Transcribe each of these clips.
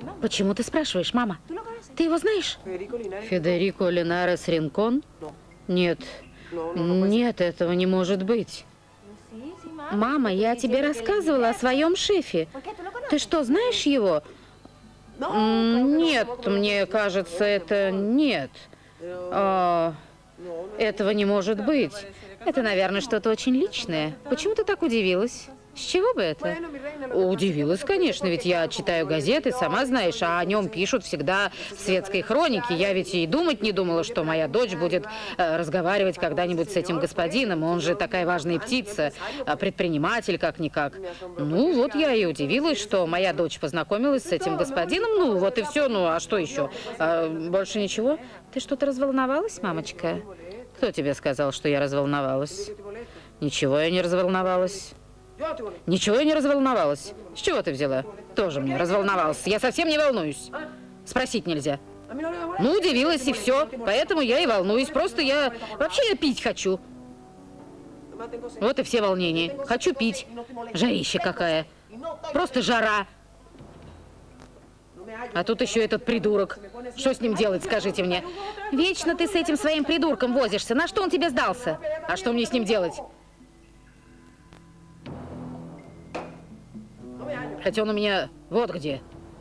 Почему ты спрашиваешь, мама? Ты его знаешь? Федерико Линарес Ринкон? Нет. Нет, этого не может быть. Мама, я тебе рассказывала о своем шефе. Ты что, знаешь его? Нет, мне кажется, это нет. Этого не может быть. Это, наверное, что-то очень личное. Почему ты так удивилась? С чего бы это? Удивилась, конечно, ведь я читаю газеты, сама знаешь, а о нем пишут всегда в светской хронике. Я ведь и думать не думала, что моя дочь будет разговаривать когда-нибудь с этим господином. Он же такая важная птица, предприниматель как-никак. Ну, вот я и удивилась, что моя дочь познакомилась с этим господином. Ну, вот и все. Ну, а что еще? Больше ничего? Ты что-то разволновалась, мамочка? Кто тебе сказал, что я разволновалась? Ничего я не разволновалась. Ничего я не разволновалась. С чего ты взяла? Тоже мне разволновалась. Я совсем не волнуюсь. Спросить нельзя. Ну, удивилась и все. Поэтому я и волнуюсь. Просто вообще я пить хочу. Вот и все волнения. Хочу пить. Жарища какая. Просто жара. А тут еще этот придурок. Что с ним делать, скажите мне? Вечно ты с этим своим придурком возишься. На что он тебе сдался? А что мне с ним делать? Хотя он у меня вот где.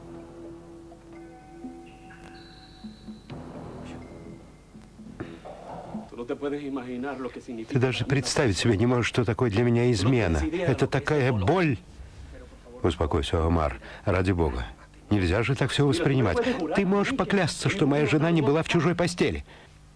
Ты даже представить себе не можешь, что такое для меня измена. Это такая боль. Успокойся, Омар, ради бога. Нельзя же так все воспринимать. Ты можешь поклясться, что моя жена не была в чужой постели.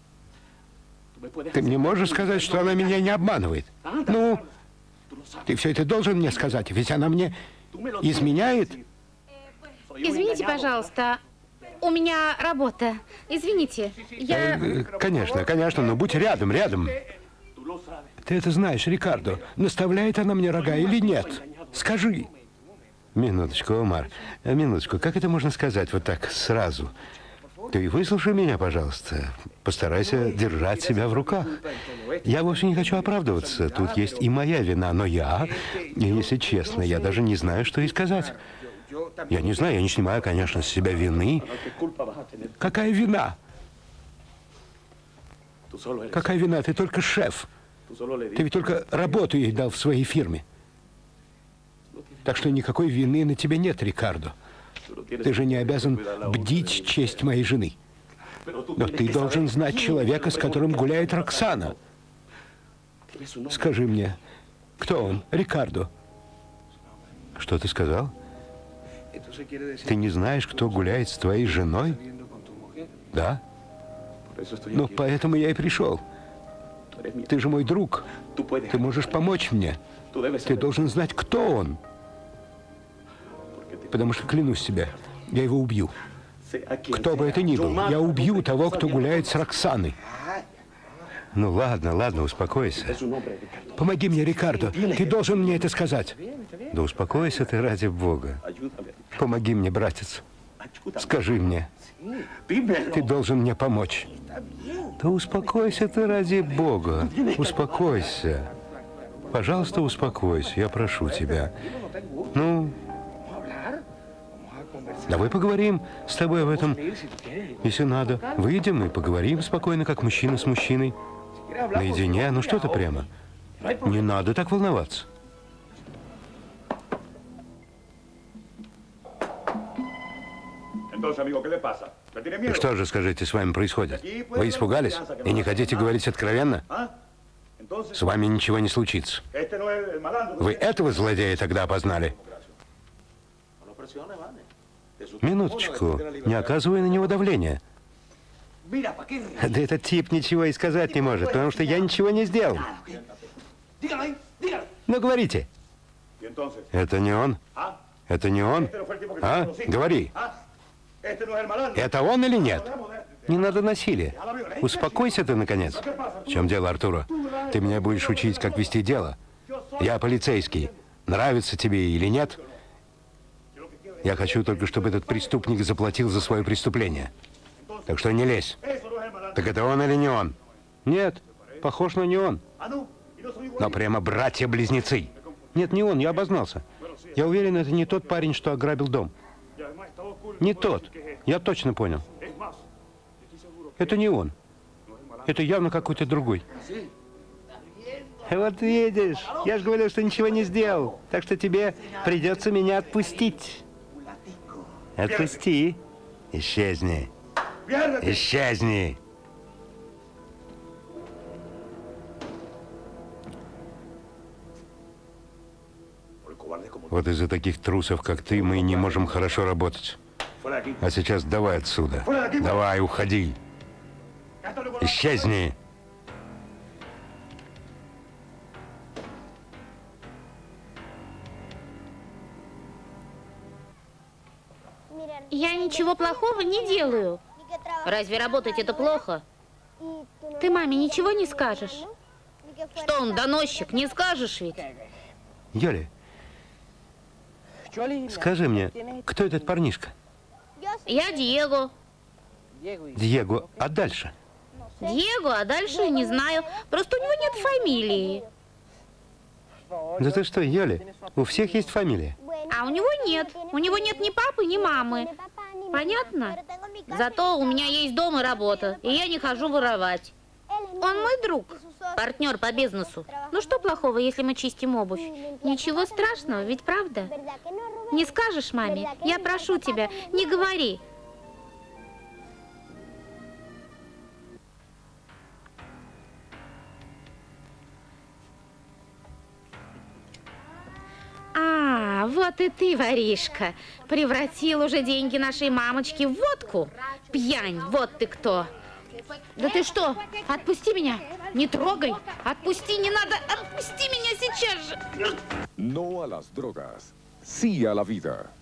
Ты мне можешь сказать, что она меня не обманывает? Ну, ты все это должен мне сказать, ведь она мне изменяет. Извините, пожалуйста, у меня работа. Извините, я... Конечно, конечно, но будь рядом, рядом. Ты это знаешь, Рикардо. Наставляет она мне рога или нет? Скажи. Минуточку, Омар. Минуточку. Как это можно сказать вот так сразу? Ты выслушай меня, пожалуйста. Постарайся держать себя в руках. Я вовсе не хочу оправдываться. Тут есть и моя вина, но если честно, я даже не знаю, что и сказать. Я не знаю, я не снимаю, конечно, с себя вины. Какая вина? Какая вина? Ты только шеф. Ты ведь только работу ей дал в своей фирме. Так что никакой вины на тебе нет, Рикардо. Ты же не обязан бдить честь моей жены. Но ты должен знать человека, с которым гуляет Роксана. Скажи мне, кто он, Рикардо? Что ты сказал? Ты не знаешь, кто гуляет с твоей женой? Да? Ну, поэтому я и пришел. Ты же мой друг. Ты можешь помочь мне. Ты должен знать, кто он. Потому что, клянусь тебе, я его убью. Кто бы это ни был, я убью того, кто гуляет с Роксаной. Ну ладно, ладно, успокойся. Помоги мне, Рикардо. Ты должен мне это сказать. Да успокойся ты, ради бога. Помоги мне, братец. Скажи мне. Ты должен мне помочь. Да успокойся ты, ради бога. Успокойся. Пожалуйста, успокойся, я прошу тебя. Ну, давай поговорим с тобой об этом, если надо. Выйдем и поговорим спокойно, как мужчина с мужчиной. Наедине, ну что ты прямо. Не надо так волноваться. Что же, скажите, с вами происходит? Вы испугались и не хотите говорить откровенно? С вами ничего не случится. Вы этого злодея тогда опознали? Минуточку, не оказывай на него давления. Да этот тип ничего и сказать не может, потому что я ничего не сделал. Ну, говорите. Это не он? Это не он? А? Говори. Это он или нет? Не надо насилия. Успокойся ты, наконец. В чем дело, Артуро? Ты меня будешь учить, как вести дело. Я полицейский. Нравится тебе или нет? Я хочу только, чтобы этот преступник заплатил за свое преступление. Так что не лезь. Так это он или не он? Нет, похож на не он. Но прямо братья-близнецы. Нет, не он, я обознался. Я уверен, это не тот парень, что ограбил дом. Не тот. Я точно понял. Это не он. Это явно какой-то другой. Вот видишь, я же говорил, что ничего не сделал. Так что тебе придется меня отпустить. Отпусти. Исчезни. Исчезни. Вот из-за таких трусов, как ты, мы не можем хорошо работать. А сейчас давай отсюда. Давай, уходи. Исчезни. Я ничего плохого не делаю. Разве работать это плохо? Ты маме ничего не скажешь? Что он доносчик, не скажешь ведь? Йоли, скажи мне, кто этот парнишка? Я Диего. Диего, а дальше? Диего, а дальше не знаю. Просто у него нет фамилии. Да ты что, Йоли, у всех есть фамилия. А у него нет. У него нет ни папы, ни мамы. Понятно? Зато у меня есть дом и работа, и я не хожу воровать. Он мой друг, партнер по бизнесу. Ну что плохого, если мы чистим обувь? Ничего страшного, ведь правда? Не скажешь маме? Я прошу тебя, не говори. А, вот и ты, воришка. Превратил уже деньги нашей мамочки в водку. Пьянь, вот ты кто. Да ты что? Отпусти меня. Не трогай. Отпусти, не надо. Отпусти меня сейчас же. No a las drogas, sí a la vida.